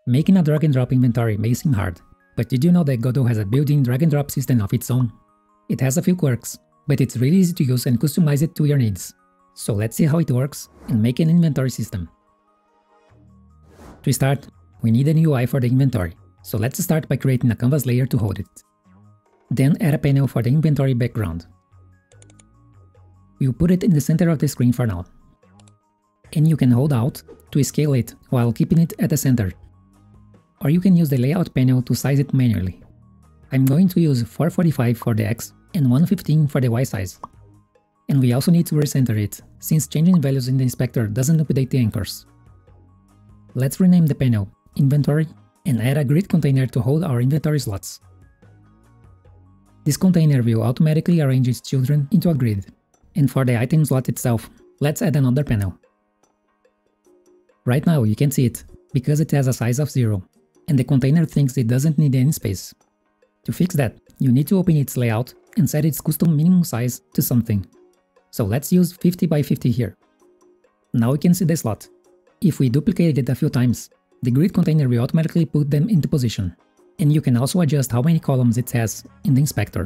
Making a drag and drop inventory may seem hard, but did you know that Godot has a built-in drag and drop system of its own? It has a few quirks, but it's really easy to use and customize it to your needs. So let's see how it works and make an inventory system. To start, we need an UI for the inventory, so let's start by creating a canvas layer to hold it. Then add a panel for the inventory background. We'll put it in the center of the screen for now. And you can hold Alt to scale it while keeping it at the center. Or you can use the layout panel to size it manually. I'm going to use 445 for the X and 115 for the Y size. And we also need to recenter it, since changing values in the inspector doesn't update the anchors. Let's rename the panel Inventory and add a grid container to hold our inventory slots. This container will automatically arrange its children into a grid. And for the item slot itself, let's add another panel. Right now you can't see it, because it has a size of 0, and the container thinks it doesn't need any space. To fix that, you need to open its layout and set its custom minimum size to something. So let's use 50 by 50 here. Now we can see the slot. If we duplicate it a few times, the grid container will automatically put them into position. And you can also adjust how many columns it has in the inspector.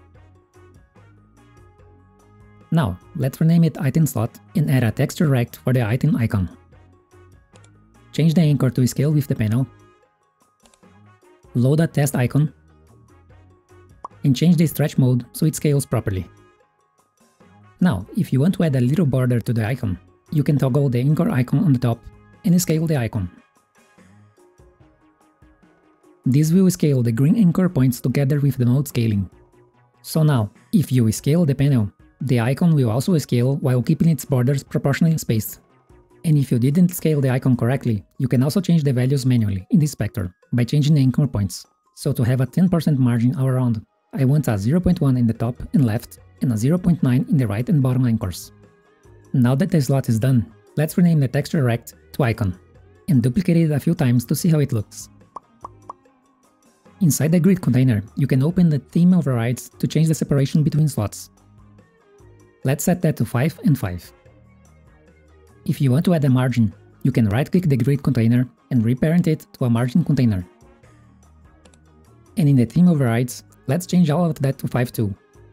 Now, let's rename it Item Slot and add a texture rect for the item icon. Change the anchor to scale with the panel. Load a test icon. And change the stretch mode so it scales properly. Now, if you want to add a little border to the icon, you can toggle the anchor icon on the top and scale the icon. This will scale the green anchor points together with the node scaling. So now, if you scale the panel, the icon will also scale while keeping its borders proportionally spaced. And if you didn't scale the icon correctly, you can also change the values manually in the inspector by changing the anchor points. So to have a 10% margin all around, I want a 0.1 in the top and left and a 0.9 in the right and bottom anchors. Now that the slot is done, let's rename the texture rect to icon and duplicate it a few times to see how it looks. Inside the grid container, you can open the theme overrides to change the separation between slots. Let's set that to 5 and 5. If you want to add a margin, you can right-click the grid container and reparent it to a margin container. And in the theme overrides, let's change all of that to 5 too.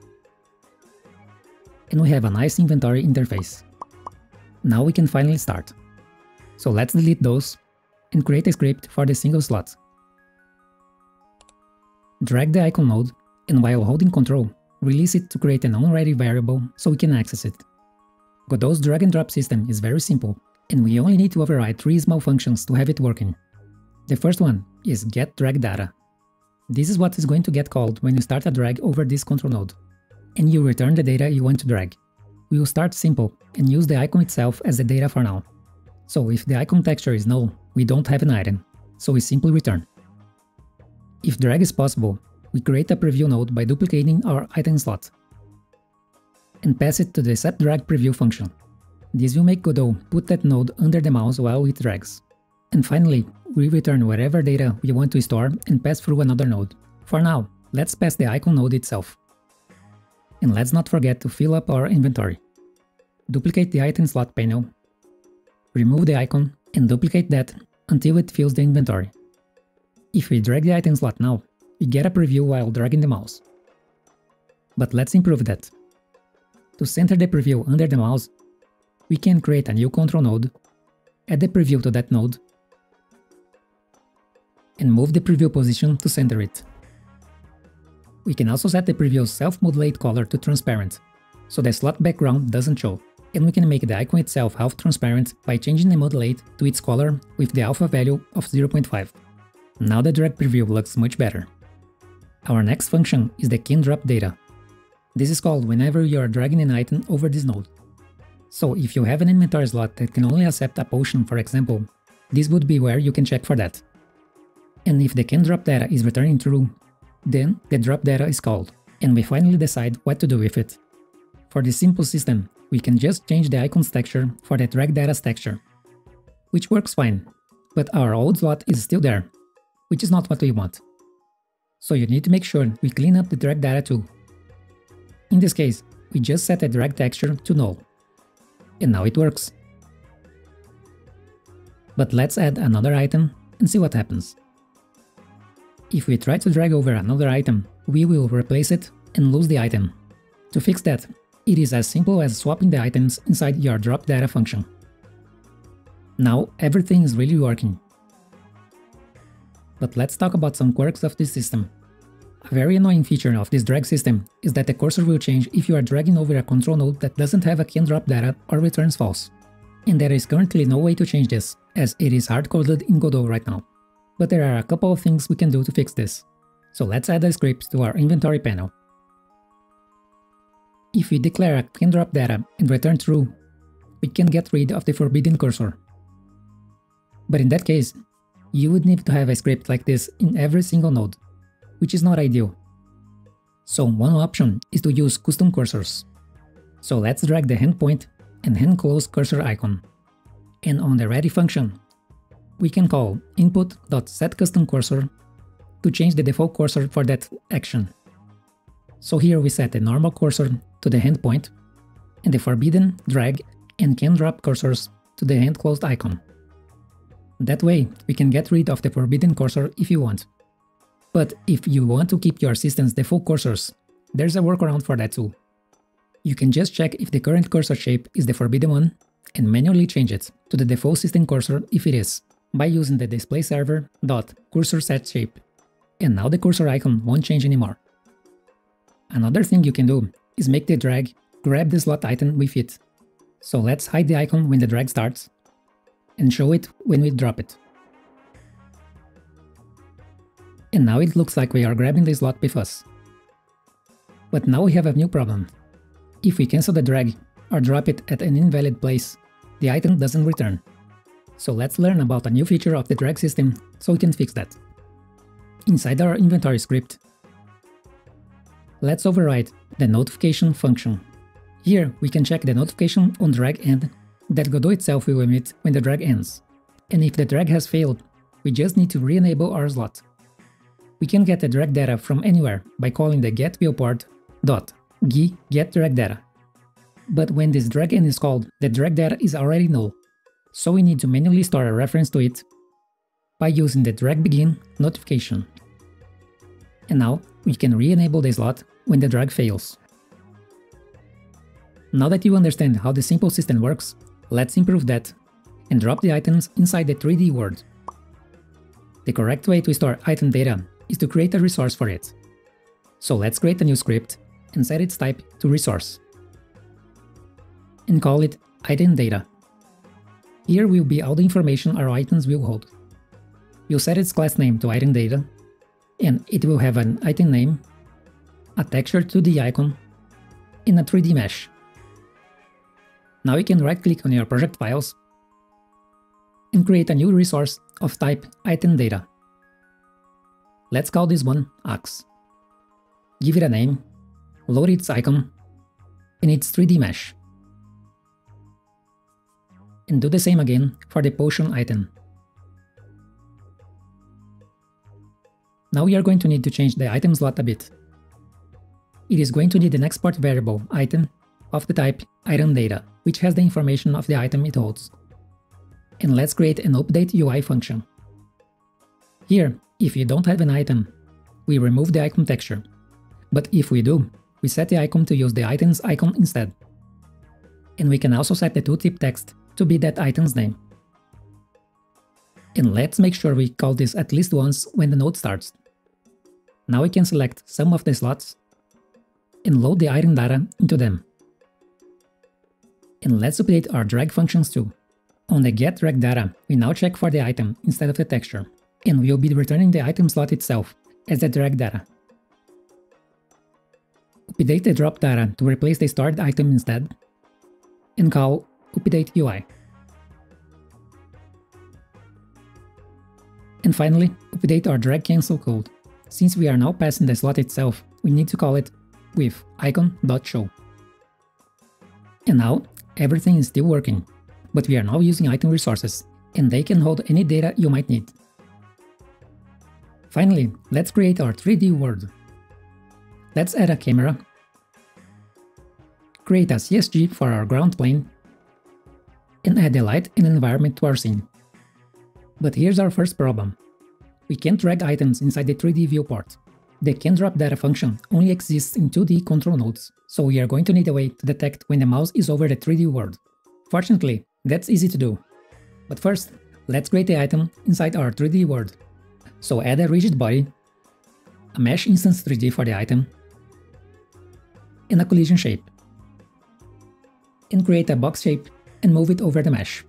And we have a nice inventory interface. Now we can finally start. So let's delete those and create a script for the single slot. Drag the icon node, and while holding Ctrl, release it to create an onReady variable so we can access it. Godot's drag and drop system is very simple, and we only need to override 3 small functions to have it working. The first one is getDragData. This is what is going to get called when you start a drag over this control node, and you return the data you want to drag. We will start simple and use the icon itself as the data for now. So if the icon texture is null, we don't have an item, so we simply return. If drag is possible, we create a preview node by duplicating our item slot and pass it to the setDragPreview function. This will make Godot put that node under the mouse while it drags. And finally, we return whatever data we want to store and pass through another node. For now, let's pass the icon node itself. And let's not forget to fill up our inventory. Duplicate the item slot panel, remove the icon, and duplicate that until it fills the inventory. If we drag the item slot now, we get a preview while dragging the mouse. But let's improve that. To center the preview under the mouse, we can create a new control node, add the preview to that node, and move the preview position to center it. We can also set the preview's self-modulate color to transparent, so the slot background doesn't show, and we can make the icon itself half transparent by changing the modulate to its color with the alpha value of 0.5. Now the drag preview looks much better. Our next function is the canDropData. This is called whenever you are dragging an item over this node. So if you have an inventory slot that can only accept a potion, for example, this would be where you can check for that. And if the canDropData is returning true, then the drop data is called, and we finally decide what to do with it. For this simple system, we can just change the icon's texture for the drag data's texture, which works fine, but our old slot is still there, which is not what we want. So you need to make sure we clean up the drag data too. In this case, we just set the drag texture to null. And now it works. But let's add another item and see what happens. If we try to drag over another item, we will replace it and lose the item. To fix that, it is as simple as swapping the items inside your drop data function. Now everything is really working. But let's talk about some quirks of this system. A very annoying feature of this drag system is that the cursor will change if you are dragging over a control node that doesn't have a can-drop data or returns false. And there is currently no way to change this, as it is hard-coded in Godot right now. But there are a couple of things we can do to fix this. So let's add a script to our inventory panel. If we declare a can-drop data and return true, we can get rid of the forbidden cursor. But in that case, you would need to have a script like this in every single node, which is not ideal. So one option is to use custom cursors. So let's drag the hand point and hand close cursor icon. And on the ready function, we can call input.setCustomCursor to change the default cursor for that action. So here we set the normal cursor to the hand point and the forbidden, drag, and can drop cursors to the hand closed icon. That way, we can get rid of the forbidden cursor if you want. But if you want to keep your system's default cursors, there's a workaround for that too. You can just check if the current cursor shape is the forbidden one and manually change it to the default system cursor if it is, by using the displayServer.CursorSetShape. And now the cursor icon won't change anymore. Another thing you can do is make the drag grab the slot item with it. So let's hide the icon when the drag starts and show it when we drop it. And now it looks like we are grabbing the slot with us. But now we have a new problem. If we cancel the drag or drop it at an invalid place, the item doesn't return. So let's learn about a new feature of the drag system so we can fix that. Inside our inventory script, let's override the notification function. Here we can check the notification on drag end that Godot itself will emit when the drag ends. And if the drag has failed, we just need to re-enable our slot. We can get the drag data from anywhere by calling the getViewport.getDragData. But when this drag end is called, the drag data is already null. So we need to manually store a reference to it by using the dragBegin notification. And now we can re-enable the slot when the drag fails. Now that you understand how the simple system works, let's improve that and drop the items inside the 3D world. The correct way to store item data is to create a resource for it. So let's create a new script and set its type to resource. And call it item data. Here will be all the information our items will hold. We'll set its class name to item data, and it will have an item name, a texture 2D icon, and a 3D mesh. Now you can right-click on your project files and create a new resource of type item data. Let's call this one Axe. Give it a name, load its icon, and its 3D mesh. And do the same again for the potion item. Now we are going to need to change the item slot a bit. It is going to need an export variable item of the type item data, which has the information of the item it holds. And let's create an update UI function. Here, if you don't have an item, we remove the icon texture. But if we do, we set the icon to use the item's icon instead. And we can also set the tooltip text to be that item's name. And let's make sure we call this at least once when the node starts. Now we can select some of the slots and load the item data into them. And let's update our drag functions too. On the getDragData, we now check for the item instead of the texture, and we'll be returning the item slot itself as the drag data. Update the drop data to replace the stored item instead, and call updateUI. And finally, update our drag cancel code. Since we are now passing the slot itself, we need to call it with icon.show. And now, everything is still working, but we are now using item resources, and they can hold any data you might need. Finally, let's create our 3D world. Let's add a camera, create a CSG for our ground plane, and add the light and environment to our scene. But here's our first problem. We can't drag items inside the 3D viewport. The canDropData function only exists in 2D control nodes, so we are going to need a way to detect when the mouse is over the 3D world. Fortunately, that's easy to do. But first, let's create the item inside our 3D world. So add a rigid body, a mesh instance 3D for the item, and a collision shape. And create a box shape and move it over the mesh.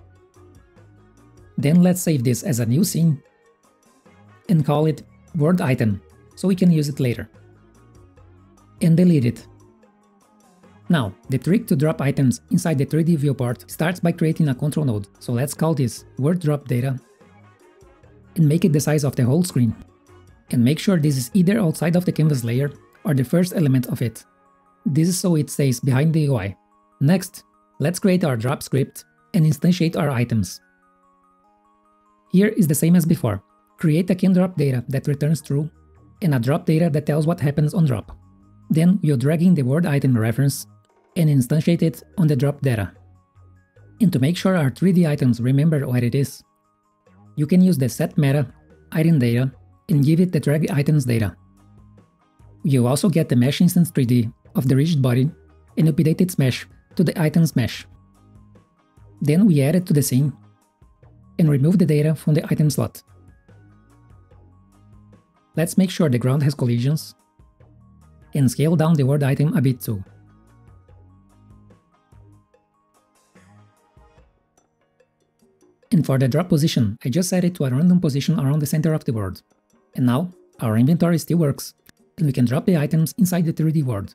Then let's save this as a new scene and call it World Item, so we can use it later. And delete it. Now, the trick to drop items inside the 3D viewport starts by creating a control node, so let's call this World Drop Data and make it the size of the whole screen. And make sure this is either outside of the canvas layer or the first element of it. This is so it stays behind the UI. Next, let's create our drop script and instantiate our items. Here is the same as before. Create a canDropData that returns true and a drop data that tells what happens on drop. Then we'll drag in the word item reference and instantiate it on the drop data. And to make sure our 3D items remember what it is, you can use the setMeta item data and give it the drag items data. You'll also get the mesh instance 3D of the rigid body and update its mesh to the items mesh. Then we add it to the scene and remove the data from the item slot. Let's make sure the ground has collisions and scale down the word item a bit too. And for the drop position, I just set it to a random position around the center of the world. And now, our inventory still works, and we can drop the items inside the 3D world.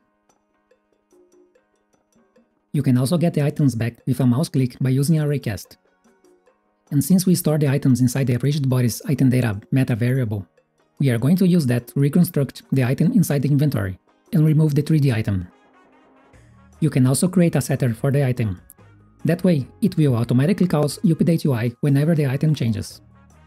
You can also get the items back with a mouse click by using a raycast. And since we store the items inside the rigid body's item data meta variable, we are going to use that to reconstruct the item inside the inventory and remove the 3D item. You can also create a setter for the item. That way, it will automatically call update UI whenever the item changes.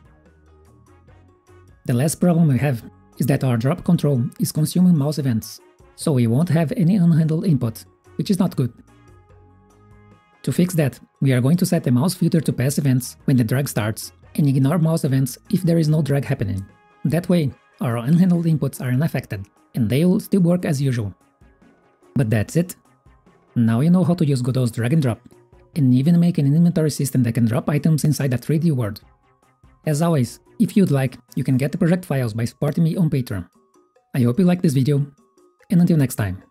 The last problem we have is that our drop control is consuming mouse events, so we won't have any unhandled input, which is not good. To fix that, we are going to set the mouse filter to pass events when the drag starts and ignore mouse events if there is no drag happening. That way, our unhandled inputs are unaffected, and they will still work as usual. But that's it. Now you know how to use Godot's drag and drop, and even make an inventory system that can drop items inside a 3D world. As always, if you'd like, you can get the project files by supporting me on Patreon. I hope you liked this video, and until next time.